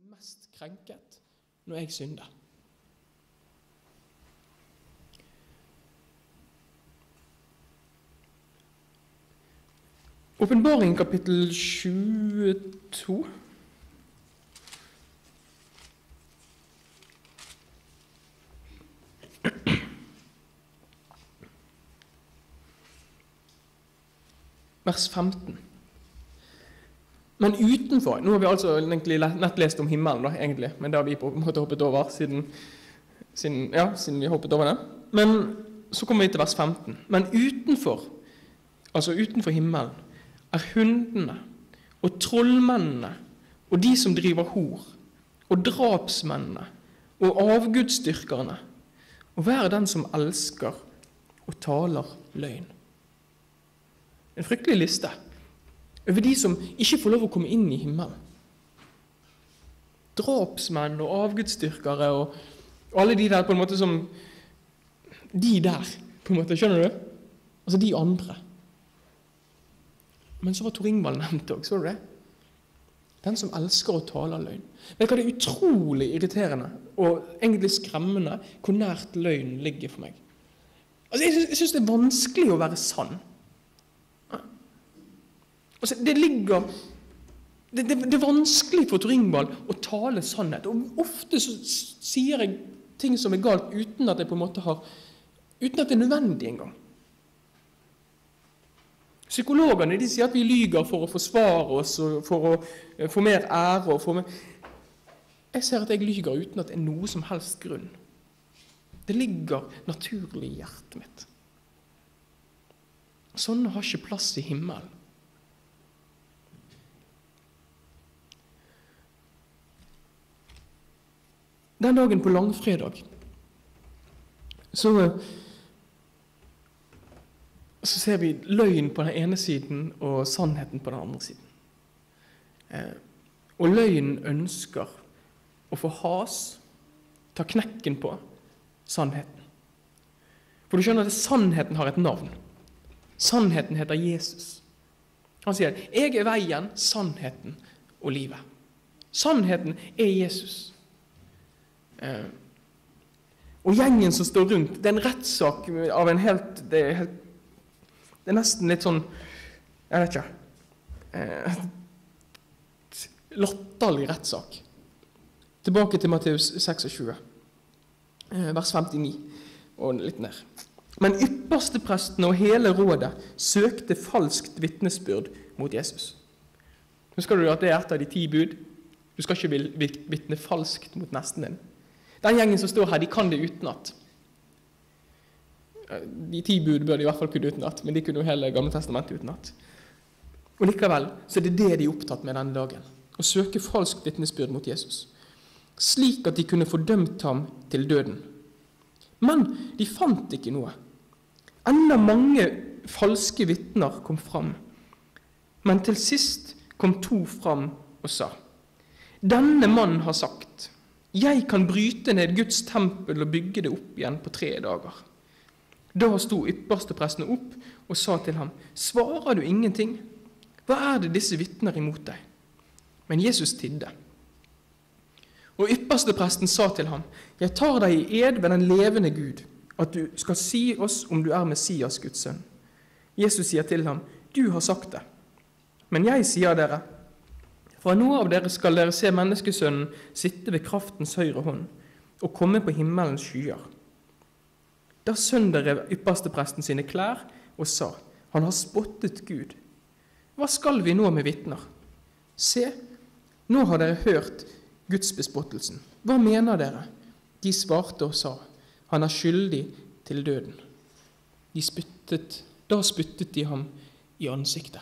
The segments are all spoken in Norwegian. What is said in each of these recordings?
mest krenket når jeg synder. Åpenbaringen kapittel 22. Vers 15. Men utenfor, nå har vi altså egentlig nett lest om himmelen da, egentlig, men det har vi på en måte hoppet over siden vi hoppet over det. Men så kommer vi til vers 15. Men utenfor, altså utenfor himmelen, hundene og trollmennene og de som driver hor og drapsmennene og avgudsdyrkerne og hver den som elsker og taler løgn. En fryktelig liste over de som ikke får lov å komme inn i himmelen. Drapsmenn og avgudsdyrkere og alle de der på en måte som de der, på en måte, skjønner du? Altså de andre. Men så var Tor Ingvald nevnt også, så du det? Den som elsker å tale løgn. Vet du hva, det er utrolig irriterende og egentlig skremmende hvor nært løgn ligger for meg. Altså, jeg synes det er vanskelig å være sann. Altså, det er vanskelig for Tor Ingvald å tale sannhet, og ofte så sier jeg ting som er galt uten at jeg på en måte uten at det er nødvendig engang. Psykologene, de sier at vi lyger for å forsvare oss, og for å få mer ære. Jeg ser at jeg lyger uten at det er noe som helst grunn. Det ligger naturlig i hjertet mitt. Sånne har ikke plass i himmelen. Den dagen på langfredag, så ser vi løgn på den ene siden og sannheten på den andre siden. Og løgn ønsker å få has, ta knekken på sannheten. For du skjønner at sannheten har et navn. Sannheten heter Jesus. Han sier, jeg er veien, sannheten og livet. Sannheten er Jesus. Og gjengen som står rundt, det er en rettssak av en det er nesten litt sånn, jeg vet ikke, latterlig rettssak. Tilbake til Matteus 26, vers 59, og litt ned. Men yppersteprestene og hele rådet søkte falskt vitnesbyrd mot Jesus. Husker du at det er et av de 10 bud? Du skal ikke vitne falskt mot nesten din. Den gjengen som står her, de kan det utenat. De 10 bud bør de i hvert fall kunne utenat, men de kunne jo hele Gamle Testamentet utenat. Og likevel, så er det de er opptatt med denne dagen. Å søke falskt vitnesbyrd mot Jesus. Slik at de kunne få dømt ham til døden. Men de fant ikke noe. Enda mange falske vitner kom fram. Men til sist kom 2 fram og sa, denne mannen har sagt, jeg kan bryte ned Guds tempel og bygge det opp igjen på 3 dager. Da sto yppersteprestene opp og sa til ham, svarer du ingenting? Hva er det disse vitner imot deg? Men Jesus tidde. Og ypperstepresten sa til ham, jeg tar deg i ed ved den levende Gud, at du skal si oss om du er Messias Guds sønn. Jesus sier til ham, du har sagt det. Men jeg sier dere, fra nå av dere skal dere se menneskesønnen sitte ved kraftens høyre hånd og komme på himmelens skyer. Da sønderev ypperstepresten sine klær og sa, han har spottet Gud. Hva skal vi nå med vitner? Se, nå har dere hørt Guds bespottelsen. Hva mener dere? De svarte og sa, han er skyldig til døden. Da spyttet de ham i ansiktet.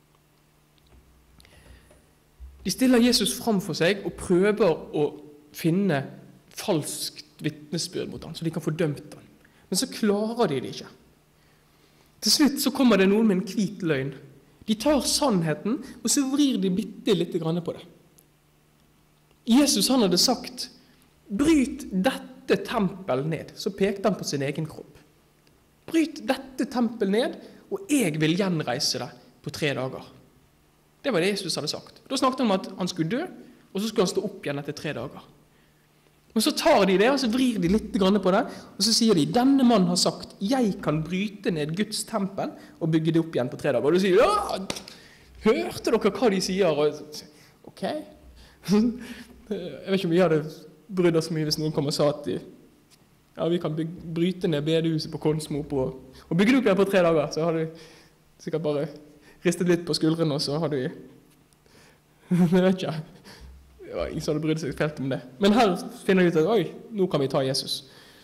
De stiller Jesus fram for seg og prøver å finne falskt vitnesbyrd mot ham, så de kan få dømt ham. Men så klarer de det ikke. Til slutt så kommer det noen med en hvit løgn. De tar sannheten, og så vrir de bitte litt på det. Jesus han hadde sagt, bryt dette tempel ned. Så pekte han på sin egen kropp. Bryt dette tempel ned, og jeg vil gjenreise det på 3 dager. Det var det Jesus hadde sagt. Da snakket han om at han skulle dø, og så skulle han stå opp igjen etter 3 dager. Og så tar de det, og så vrir de litt på det, og så sier de, denne mannen har sagt, jeg kan bryte ned Guds tempel og bygge det opp igjen på 3 dager. Og du sier, ja, hørte dere hva de sier? Og, ok. Jeg vet ikke om vi hadde brydd oss så mye hvis noen kom og sa at ja, vi kan bryte ned bedehuset på Konsmo og bygge det opp igjen på 3 dager. Så hadde de sikkert bare ristet litt på skuldrene, og så hadde de, jeg vet ikke, det var ingen som hadde brydd seg felt om det. Men her finner de ut at, oi, nå kan vi ta Jesus.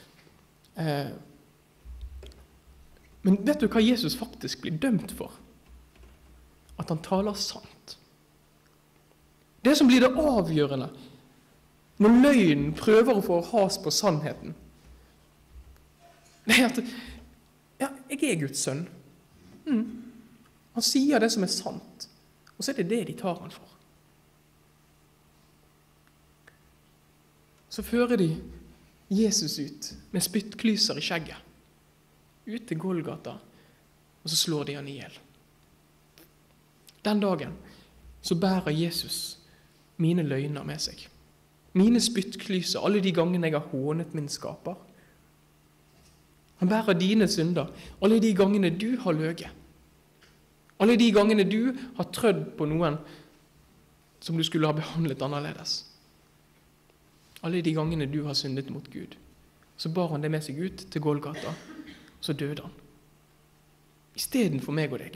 Men vet du hva Jesus faktisk blir dømt for? At han taler sant. Det som blir det avgjørende, når løgnen prøver å få has på sannheten, det er at, ja, jeg er Guds sønn. Han sier det som er sant, og så er det det de tar han for. Så fører de Jesus ut med spyttklyser i skjegget, ut til Golgata, og så slår de han ihjel. Den dagen så bærer Jesus mine løgner med seg. Mine spyttklyser, alle de gangene jeg har hånet min skaper. Han bærer dine synder, alle de gangene du har løget. Alle de gangene du har trødd på noen som du skulle ha behandlet annerledes. Alle de gangene du har syndet mot Gud. Så bar han det med seg ut til Golgata, og så døde han. I stedet for meg og deg.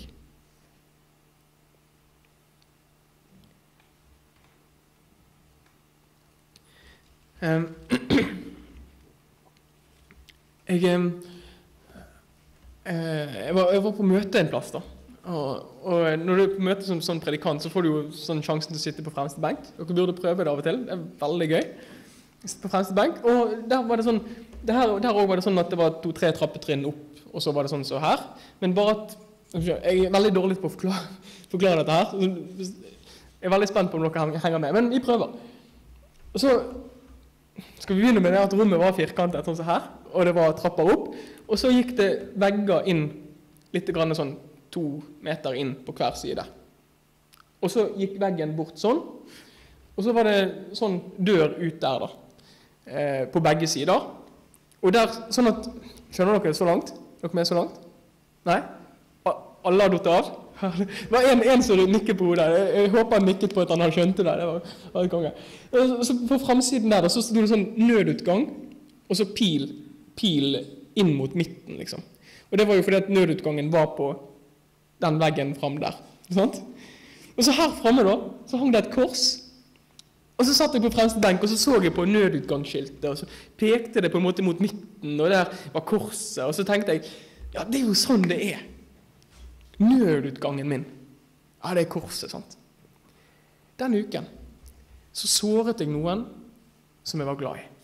Jeg var på møte en plass da, og når du er på møte som sånn predikant, så får du jo sånn sjansen til å sitte på fremste benk. Dere burde prøve det av og til, det er veldig gøy. Sitte på fremste benk, og der var det sånn, der også var det sånn at det var 2-3 trappetrinn opp, og så var det sånn så her. Men bare at, jeg er veldig dårlig på å forklare dette her, jeg er veldig spent på om dere henger med, men vi prøver. Og så skal vi begynne med det at rommet var firkantet sånn så her, og det var trapper opp, og så gikk det vegger inn, litt grann sånn 2 meter inn på hver side. Og så gikk veggen bort sånn, og så var det sånn dør ut der da, på begge sider. Og der, sånn at, skjønner dere så langt? Dere med så langt? Nei? Alle har dott av? Det var en som nikket på hodet. Jeg håper han nikket på at han hadde skjønt det. Det var en konge. Så på fremsiden der, så stod det sånn nødutgang, og så pil inn mot midten, liksom. Og det var jo fordi at nødutgangen var på den veggen frem der. Sant? Og så her fremme da, så hang det et kors. Og så satt jeg på fremste benk, og så jeg på nødutgangsskiltet, og så pekte det på en måte mot midten, og der var korset, og så tenkte jeg, ja, det er jo sånn det er. Nødutgangen min, ja, det er korset, sant? Den uken, så såret jeg noen som jeg var glad i.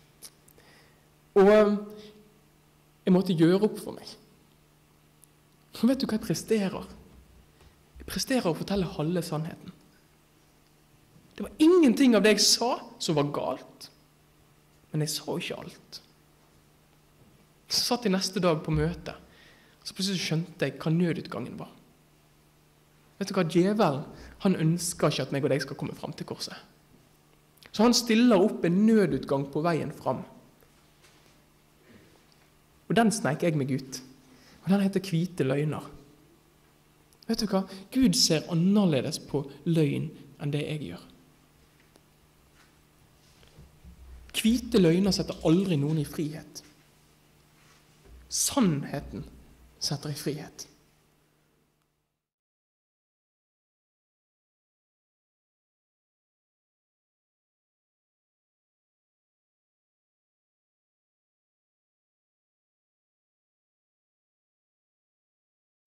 Og jeg måtte gjøre opp for meg. Og vet du hva jeg presterer? Jeg presterer å fortelle halve sannheten. Det var ingenting av det jeg sa som var galt, men jeg sa ikke alt. Så satt jeg neste dag på møte, så plutselig skjønte jeg hva nødutgangen var. Vet du hva, djevelen, han ønsker ikke at meg og deg skal komme frem til korset. Så han stiller opp en nødutgang på veien frem. Og den sneik jeg meg ut. Og den heter hvite løgner. Vet du hva, Gud ser annerledes på løgn enn det jeg gjør. Hvite løgner setter aldri noen i frihet. Sannheten setter i frihet.